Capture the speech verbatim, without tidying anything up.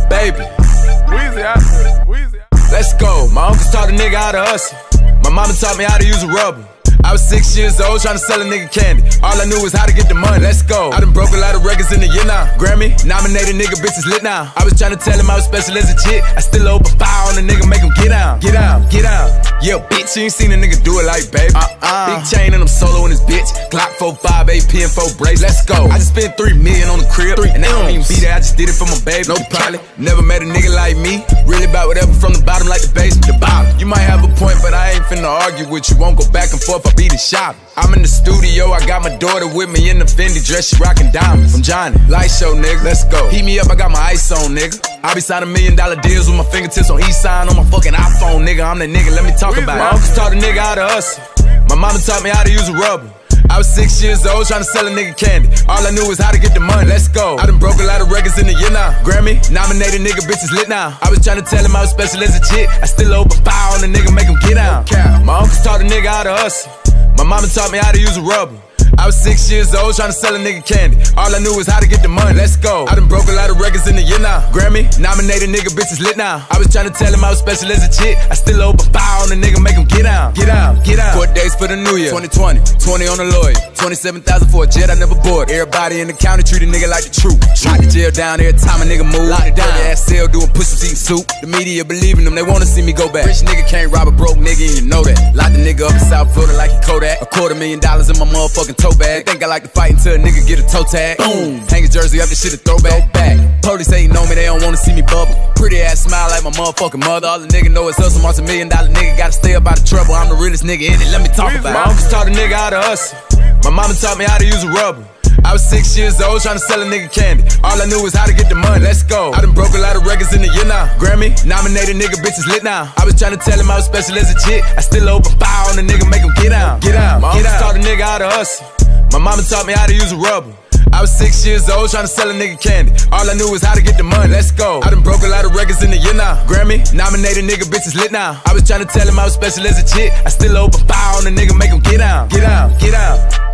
baby. Weezy out there. Weezy out there. Let's go. My uncles taught a nigga how to hustle. My mama taught me how to use a rubber. I was six years old trying to sell a nigga candy. All I knew was how to get the money. Let's go. I done broke a lot of records in a year now. Grammy nominated nigga, bitches lit now. I was trying to tell him I was special as a chick. I still open fire on the nigga, make him get down. Get out, get out. Yeah, bitch, you ain't seen a nigga do it like baby. Uh-uh. Big chain and I'm solo in this bitch. Glock four five, A P and four brace. Let's go. I just spent three million on the crib. Three and I don't even be there, I just did it for my baby. No probably never met a nigga like me. Really about whatever from the bottom like the basement. The bottom. You might have a point, but I ain't finna argue with you. Won't go back and forth, I be the shop. I'm in the studio, I got my daughter with me in the Fendi dress, she rockin' diamonds. From Johnny, light show nigga, let's go. Heat me up, I got my ice on nigga. I be signing million dollar deals with my fingertips on each sign on my fucking iPhone nigga. I'm that nigga, let me talk about it. My uncles taught a nigga how to hustle. My mama taught me how to use a rubber. I was six years old trying to sell a nigga candy. All I knew was how to get the money. Let's go. I done broke a lot of records in a year now. Grammy nominated nigga, bitches lit now. I was trying to tell him I was special as a chick. I still open fire on the nigga, make him get out. My uncles taught a nigga how to hustle. My mama taught me how to use a rubber. I was six years old trying to sell a nigga candy. All I knew was how to get the money. Let's go. I done broke a lot of records in a year now. Grammy nominated nigga, bitches lit now. I was trying to tell him I was special as a chick. I still open fire on the nigga, make him get out. Get out, get out. Court days for the new year. twenty twenty, twenty on the lawyer. twenty-seven thousand for a jet, I never bought. Everybody in the county treat a nigga like the truth. Lock the jail down every time a nigga move. Lock it down, ass cell doing pussy eating soup. The media believing them, they wanna see me go back. Rich nigga can't rob a broke nigga, and you know that. Lock the nigga up in South Florida like he Kodak. A quarter million dollars in my motherfucking toe bag. They think I like to fight until a nigga get a toe tag. Boom, hang his jersey up, this shit a throwback. Back. Police ain't know me, they don't wanna see me bubble. Pretty ass smile like my motherfucking mother. All the nigga know is hustle, once a million dollar nigga gotta stay up out of trouble. I'm the realest nigga in it, let me talk about it. My uncles taught a nigga how to hustle. My mama taught me how to use a rubber. I was six years old trying to sell a nigga candy. All I knew was how to get the money. Let's go. I done broke a lot of records in a year now. Grammy nominated nigga, bitches lit now. I was trying to tell him I was special as a chick. I still open fire on the nigga, make him get out. Get out. My uncles taught a nigga how to hustle. My mama taught me how to use a rubber. I was six years old trying to sell a nigga candy. All I knew was how to get the money. Let's go. I done broke a lot of records in a year now. Grammy nominated nigga, bitches lit now. I was trying to tell him I was special as a chick. I still open fire on the nigga, make him get out. Get out, get out.